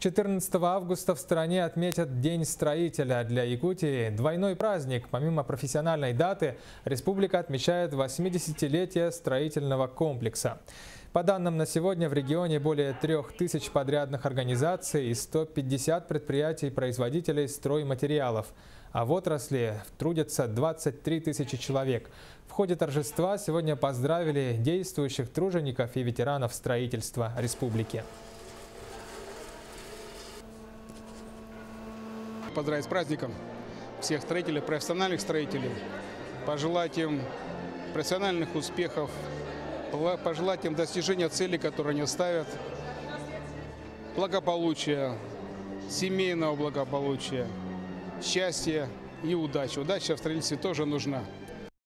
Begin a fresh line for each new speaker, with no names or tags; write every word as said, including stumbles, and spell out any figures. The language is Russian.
четырнадцатого августа в стране отметят День строителя. Для Якутии двойной праздник. Помимо профессиональной даты, республика отмечает восьмидесятилетие строительного комплекса. По данным на сегодня в регионе более трех тысяч подрядных организаций и сто пятьдесят предприятий-производителей стройматериалов. А в отрасли трудятся двадцать три тысячи человек. В ходе торжества сегодня поздравили действующих тружеников и ветеранов строительства республики.
Поздравить с праздником всех строителей, профессиональных строителей, пожелать им профессиональных успехов, пожелать им достижения целей, которые они ставят, благополучия, семейного благополучия, счастья и удачи. Удача в строительстве тоже нужна.